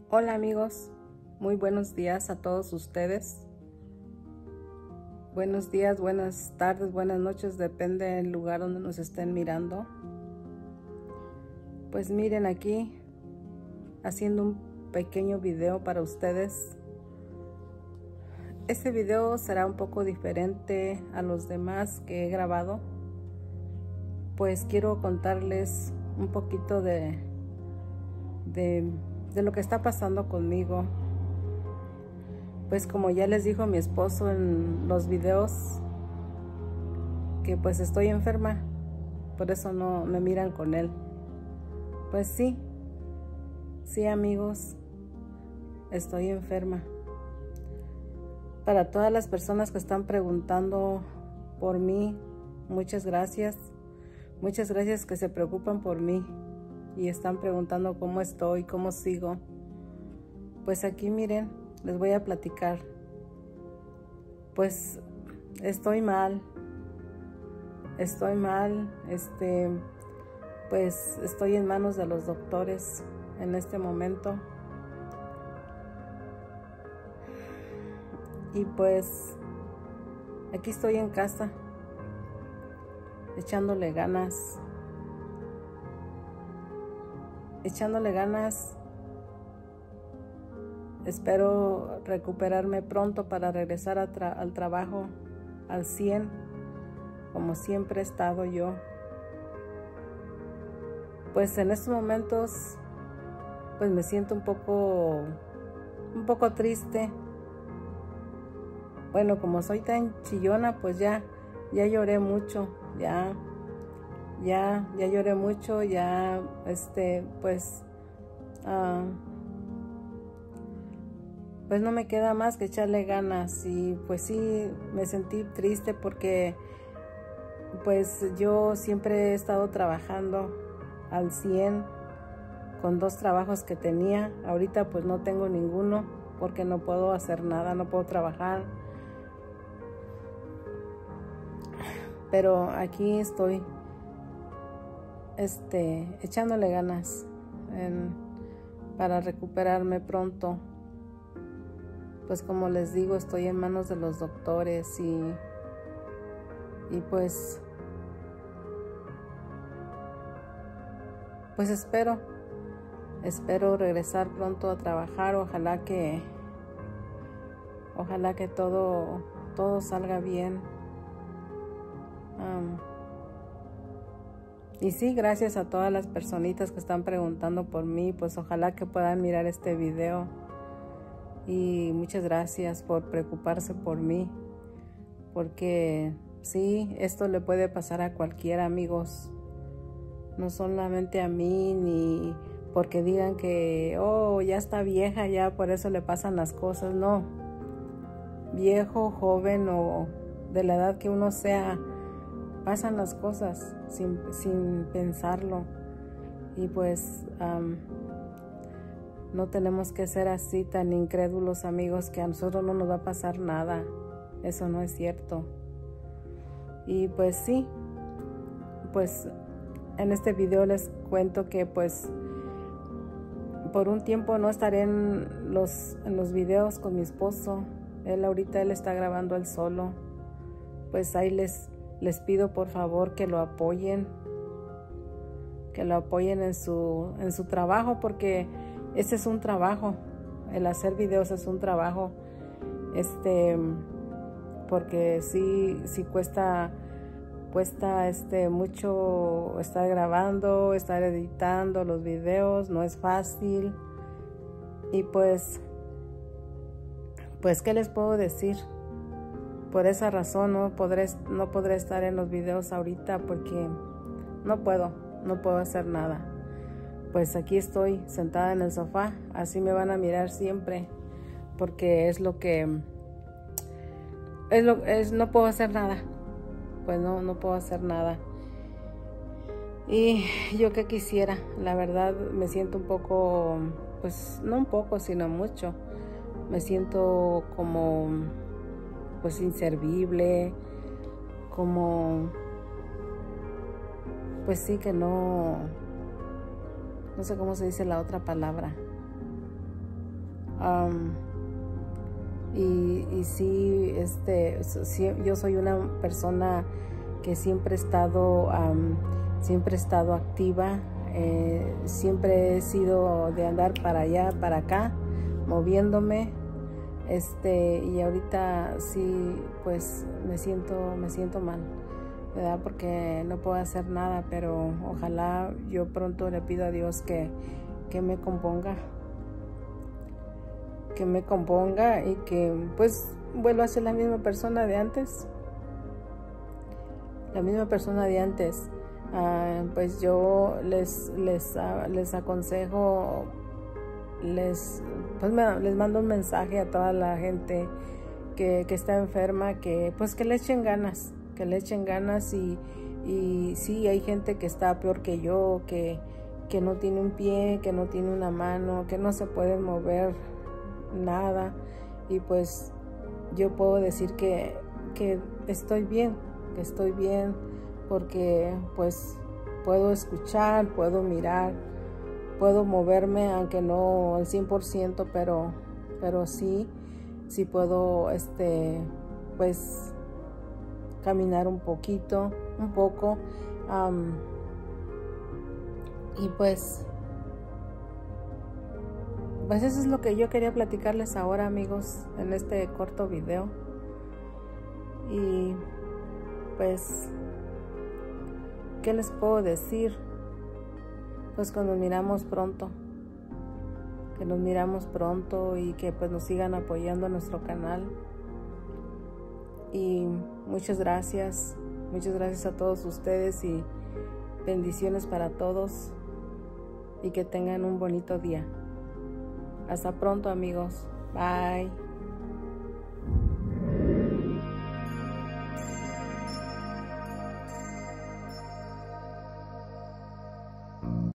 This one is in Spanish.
Hola amigos, muy buenos días a todos ustedes. Buenos días, buenas tardes, buenas noches, depende del lugar donde nos estén mirando. Pues miren aquí, haciendo un pequeño video para ustedes. Este video será un poco diferente a los demás que he grabado. Pues quiero contarles un poquito de lo que está pasando conmigo. Pues como ya les dijo mi esposo en los videos, que pues estoy enferma, por eso no me miran con él. Pues sí amigos, estoy enferma. Para todas las personas que están preguntando por mí, muchas gracias. Muchas gracias que se preocupan por mí y están preguntando cómo estoy, cómo sigo. Pues aquí miren, les voy a platicar. Pues estoy mal. Pues estoy en manos de los doctores en este momento. Y pues aquí estoy en casa, echándole ganas. Espero recuperarme pronto para regresar al trabajo al 100, como siempre he estado yo. Pues en estos momentos pues me siento un poco triste. Bueno, como soy tan chillona, pues ya lloré mucho, ya lloré mucho, pues no me queda más que echarle ganas. Y pues sí, me sentí triste porque pues yo siempre he estado trabajando al 100 con 2 trabajos que tenía. Ahorita pues no tengo ninguno porque no puedo hacer nada, no puedo trabajar. Pero aquí estoy echándole ganas para recuperarme pronto. Pues como les digo, estoy en manos de los doctores y pues espero regresar pronto a trabajar. Ojalá que todo salga bien. Y sí, gracias a todas las personitas que están preguntando por mí. Pues ojalá que puedan mirar este video. Y muchas gracias por preocuparse por mí. Porque sí, esto le puede pasar a cualquiera, amigos. No solamente a mí, ni porque digan que, oh, ya está vieja, ya por eso le pasan las cosas. No. Viejo, joven o de la edad que uno sea, pasan las cosas sin pensarlo. Y pues no tenemos que ser así tan incrédulos, amigos, que a nosotros no nos va a pasar nada. Eso no es cierto. Y pues sí, pues en este video les cuento que pues por un tiempo no estaré en los videos con mi esposo. Él está grabando él solo. Pues ahí les pido por favor que lo apoyen. Que lo apoyen en su trabajo, porque ese es un trabajo. El hacer videos es un trabajo. Porque sí cuesta mucho estar grabando, estar editando los videos, no es fácil. Y pues ¿qué les puedo decir? Por esa razón no podré estar en los videos ahorita porque no puedo hacer nada. Pues aquí estoy sentada en el sofá, así me van a mirar siempre, porque no puedo hacer nada. Pues no puedo hacer nada. Y yo que quisiera, la verdad me siento un poco, pues no un poco, sino mucho. Me siento como pues inservible, como pues sí que no sé cómo se dice la otra palabra. Y sí, yo soy una persona que siempre he estado activa, siempre he sido de andar para allá, para acá, moviéndome, y ahorita sí, pues me siento mal, ¿verdad? Porque no puedo hacer nada, pero ojalá yo pronto le pido a Dios que me componga, y que pues vuelva a ser la misma persona de antes. Pues yo les aconsejo, les mando un mensaje a toda la gente que está enferma, que pues que le echen ganas, y sí, hay gente que está peor que yo, que no tiene un pie, que no tiene una mano, que no se puede mover nada, y pues yo puedo decir que estoy bien, porque pues puedo escuchar, puedo mirar, puedo moverme, aunque no al 100%, pero sí puedo pues caminar un poco, y pues eso es lo que yo quería platicarles ahora, amigos, en este corto video. Y pues, ¿qué les puedo decir? Pues que nos miramos pronto, y que pues nos sigan apoyando en nuestro canal. Y muchas gracias a todos ustedes, y bendiciones para todos, y que tengan un bonito día. Hasta pronto, amigos. Bye.